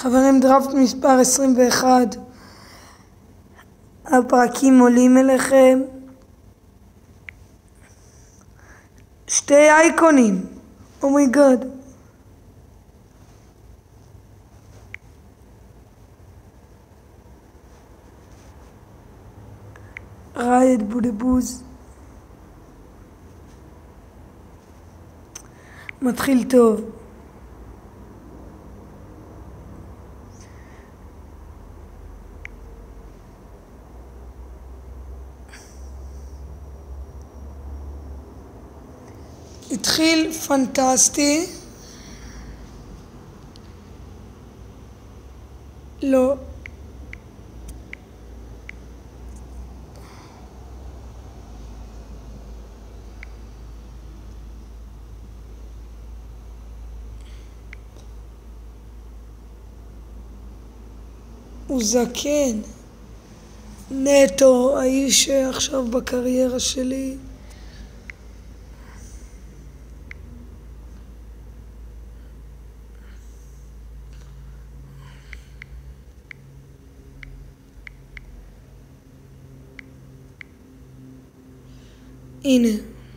חברים, דראפט מספר 21. הפרקים עולים אליכם. שתי אייקונים. אומייגאד. ראיד בודבוז. מתחיל טוב. התחיל פנטסטי. לא. הוא זקן. נטו, האיש עכשיו בקריירה שלי. הנה.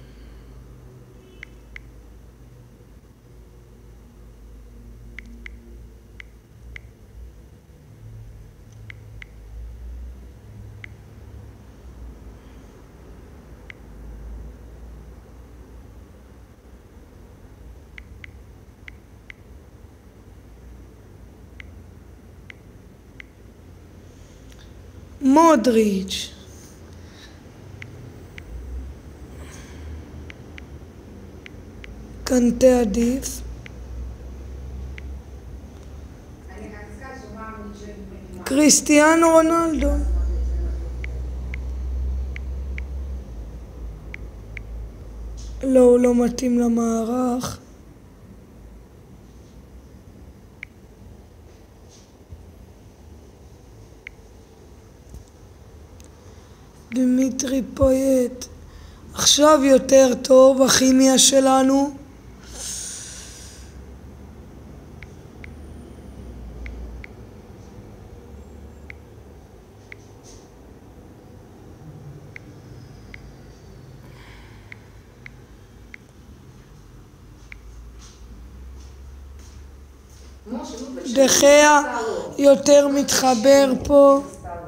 מודריץ'. קנטה עדיף. קריסטיאנו רונלדו. לא, הוא לא מתאים למערך. דמיטרי פויט. עכשיו יותר טוב, הכימיה שלנו. דחיה יותר מתחבר פה.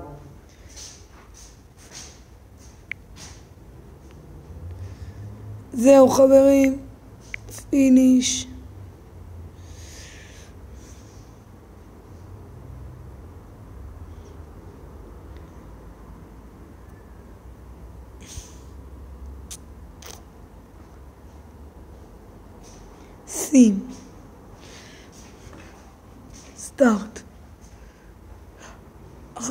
זהו חברים, פיניש. שים. סטארט. 1-0.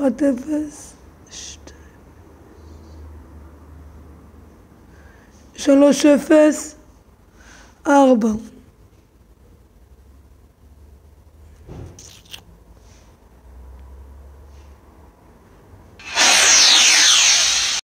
3-0. 4.